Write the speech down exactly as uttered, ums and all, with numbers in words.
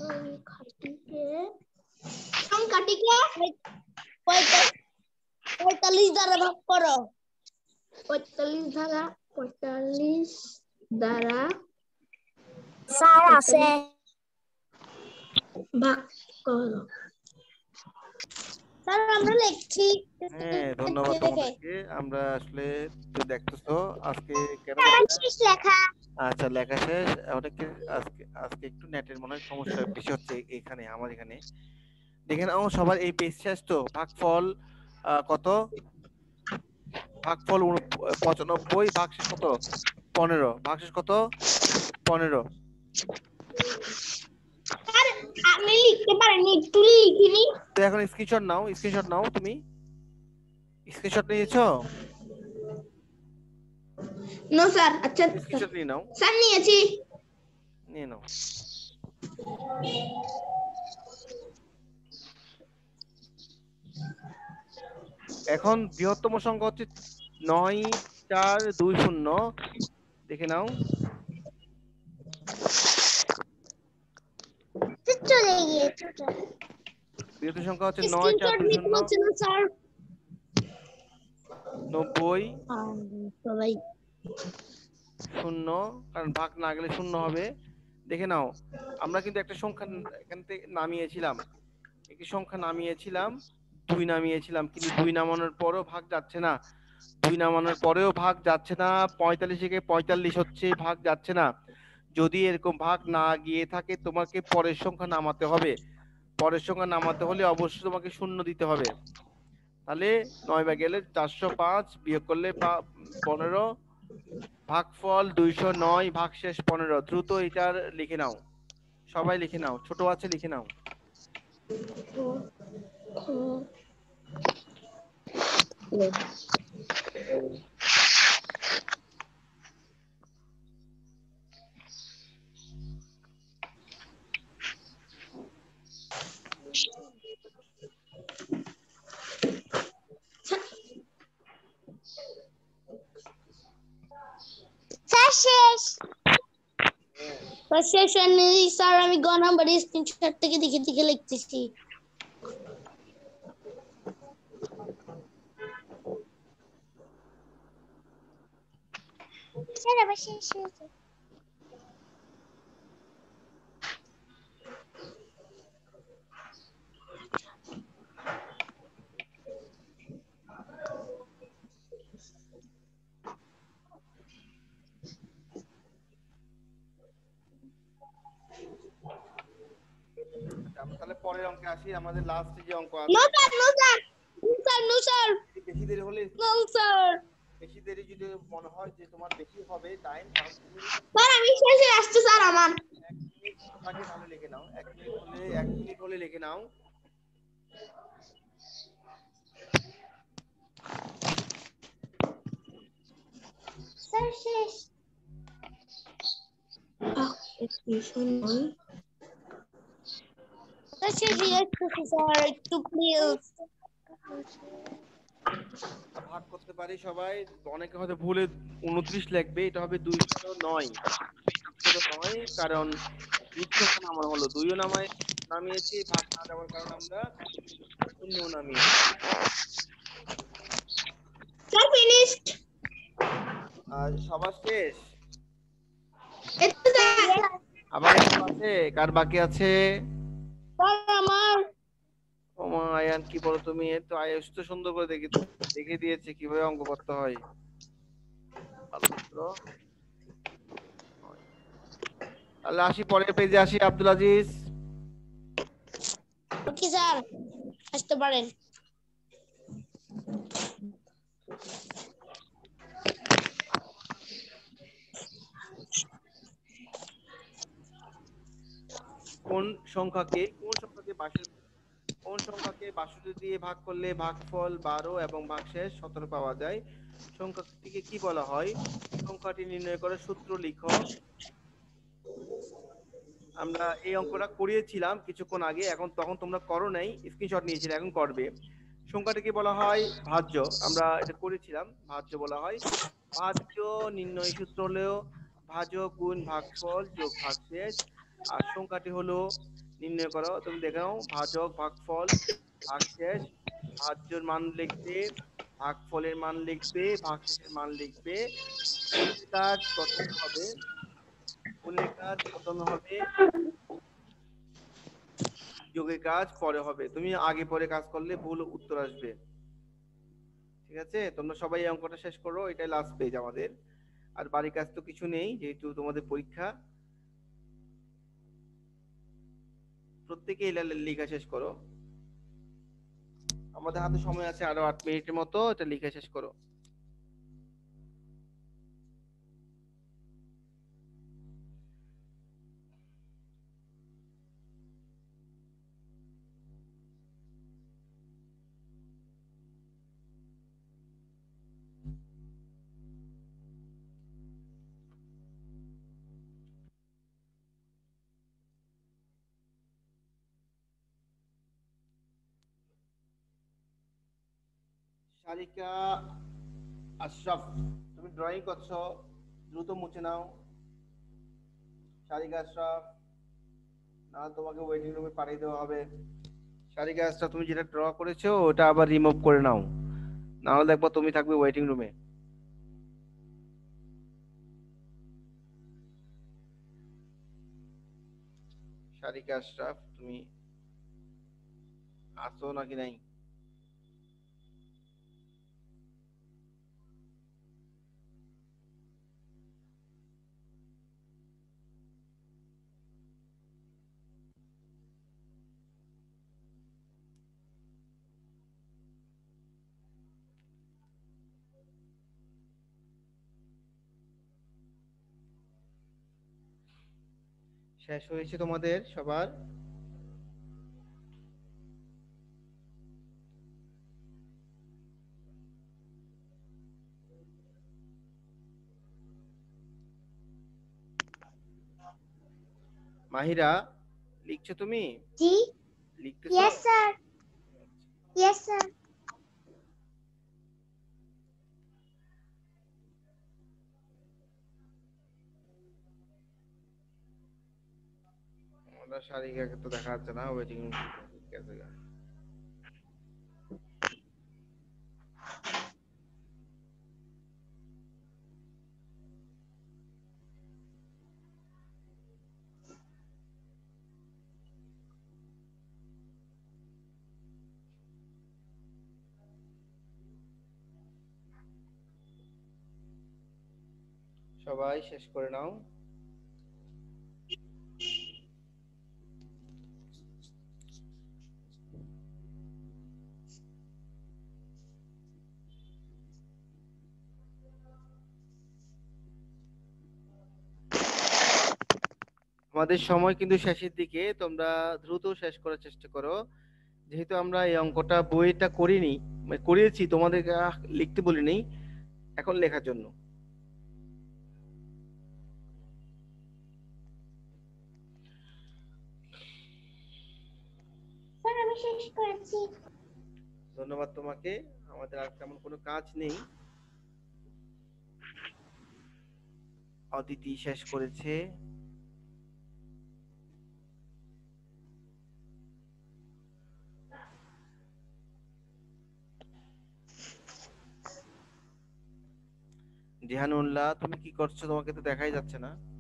সংখ্যাটিকে সংখ্যাটিকে পঁয়তাল্লিশ দ্বারা ভাগ করো। পঁয়তাল্লিশ দ্বারা পঁয়তাল্লিশ দ্বারা স্যার আছে ভাগ করো। স্যার আমরা লিখছি। হ্যাঁ ধন্যবাদ তোমাদেরকে। আমরা আসলে তুই দেখতেছো আজকে কেন শেষ লেখা। আচ্ছা লেখা শেষ। অনেকে আজকে আজকে একটু নেটের মনে হয় সমস্যা বেশি হচ্ছে এখানে আমার এখানে। দেখেন ও সবার এই পেজ শেষ তো। ভাগফল কত? ভাগফল পঁচানব্বই, ভাগশেষ কত? পনেরো। ভাগশেষ কত? পনেরো। স্যার আমি লিখতে পারিনি, একটু লিখিনি। তো এখন স্ক্রিনশট নাও, স্ক্রিনশট নাও। তুমি স্ক্রিনশট নিয়েছো? No sir. আচ্ছা স্ক্রিনশট নিয়ে নাও। স্যার নিয়েছি। নিয়ে নাও। এখন বৃহত্তম সংখ্যা হচ্ছে নয় চার দুই শূন্য। দেখে নাও। চলে গিয়েছে। বৃহত্তম সংখ্যা হচ্ছে নয় চার দুই শূন্য। স্যার নব্বই সবাই শূন্য, কারণ ভাগ না গেলে শূন্য হবে। দেখে নাও আমরা কিন্তু একটা সংখ্যা এখান থেকে নামিয়েছিলাম, একটি সংখ্যা নামিয়েছিলাম, দুই নামিয়েছিলাম, কিন্তু দুই নামানোর পরেও ভাগ যাচ্ছে না। দুই নামানোর পরেও ভাগ যাচ্ছে না। পঁয়তাল্লিশ থেকে পঁয়তাল্লিশ হচ্ছে, ভাগ যাচ্ছে না। যদি এরকম ভাগ না গিয়ে থাকে তোমাকে পরের সংখ্যা নামাতে হবে। পরের সংখ্যা নামাতে হলে অবশ্যই তোমাকে শূন্য দিতে হবে। তাহলে নয় বা গেলে চারশো পাঁচ, বিয়োগ করলে পনেরো, ভাগফল দুইশো নয়, ভাগশেষ পনেরো। দ্রুত এটার লিখে নাও, সবাই লিখে নাও, ছোট আছে লিখে নাও। শেষ শেষ নেই স্যার, আমি গ নাম্বার স্ক্রিনশট থেকে দেখে দেখে লিখতেছি। স্যার আবার শেষ হয়েছে। আমরা তাহলে পরের অঙ্কে আসি। আমাদের লাস্ট যে অঙ্ক আছে। No sir no sir sir no sir বেশি দেরি হলে নো স্যার বেশি দেরি যদি মনে হয় যে তোমার বেশি হবে টাইম, তাহলে তুমি স্যার আমি শেষে আসছে স্যার আমার এক মিনিট থাকে তাহলে লিখে নাও। এক মিনিট হলে এক মিনিট হলে লিখে নাও। স্যার শেষ। একটু প্লিজ ভাগ করতে পারি সবাই। অনেকে হয়তো ভুলে উনত্রিশ লিখবে, এটা হবে দুইশো নয়। দুইশো নয় কারণ দুটো সংখ্যা নামানো হলো, দুইও নামায় নামিয়েছি, ভাগ না দেওয়ার কারণে আমরা শূন্য নামিয়েছি। Sir finished. আর সবার শেষ। এটা স্যার আবার একটু আছে, কার বাকি আছে? স্যার আমার ও মা আয়ান কি বলো তুমি? তো আয়ুষ তো সুন্দর করে দেখে দেখে দিয়েছে কিভাবে অঙ্ক করতে হয়। তাহলে আসি পরের পেজে আসি। আব্দুল আজিজ ওকে স্যার আসতে পারেন। কোন সংখ্যাকে কোন সংখ্যাকে বাষট্টি কোন সংখ্যাকে বাষট্টি দিয়ে ভাগ করলে ভাগফল বারো এবং ভাগশেষ সতেরো পাওয়া যায়? সংখ্যাটিকে কি বলা হয়? সংখ্যাটি নির্ণয় করার সূত্র লিখো। আমরা এই অঙ্কটা করিয়েছিলাম কিছুক্ষণ আগে, এখন তখন তোমরা করো নাই, স্ক্রিনশট নিয়েছিলে, এখন করবে। সংখ্যাটিকে বলা হয় ভাজ্য। আমরা এটা করেছিলাম, ভাজ্য বলা হয়। ভাজ্য নির্ণয় সূত্র হলো ভাজক গুণ ভাগফল যোগ ভাগশেষ। আর সংখ্যাটি হলো নির্ণয় করো। তুমি দেখাও ভাজক, ভাগফল, ভাগশেষ। ভাজ্যর মান লিখবে, ভাগফলের মান লিখবে, ভাগশেষের মান লিখবে। গুণের কাজ প্রথমে হবে, গুণের কাজ প্রথমে হবে, যোগের কাজ পরে হবে। তুমি আগে পরে কাজ করলে ভুল উত্তর আসবে। ঠিক আছে, তোমরা সবাই এই অঙ্কটা শেষ করো, এটাই লাস্ট পেজ আমাদের। আর বাড়ির কাজ তো কিছু নেই, যেহেতু তোমাদের পরীক্ষা। প্রত্যেকে এটা লেখা শেষ করো। আমাদের হাতে সময় আছে আরো আট মিনিটের মতো, এটা লেখা শেষ করো। সারিকা আশরাফ, তুমি ড্রয়িং করছো, দ্রুত মুছে নাও। সারিকা আশরাফ, না তোমাকে ওয়েটিং রুমে পাঠিয়ে দেওয়া হবে। সারিকা আশরাফ, তুমি যেটা ড্র করেছো ওটা আবার রিমুভ করে নাও, না হলে দেখবো তুমি থাকবে ওয়েটিং রুমে। সারিকা আশরাফ, তুমি আছো নাকি নাই? শেষ হয়েছে তোমাদের সবার? মাহিরা, লিখছো তুমি? জি। লিখতেছো? Yes sir. Yes sir. আমরা সারিকাকে তো দেখা যাচ্ছে না, ওয়েটিং রুম গেছে গা। সবাই শেষ করে নাও। আমাদের সময় কিন্তু শেষের দিকে, তোমরা দ্রুত শেষ করার চেষ্টা করো। যেহেতু আমরা এই অঙ্কটা বইটা করিনি, মানে করিয়েছি, তোমাদেরকে আহ, লিখতে বলিনি, এখন লেখার জন্য। স্যার আমি শেষ করেছি। ধন্যবাদ তোমাকে। আমাদের আর তেমন কোনো কাজ নেই। অদিতি শেষ করেছে। জিহানুল্লাহ, তুমি কি করছো? তোমাকে তো দেখাই যাচ্ছে না।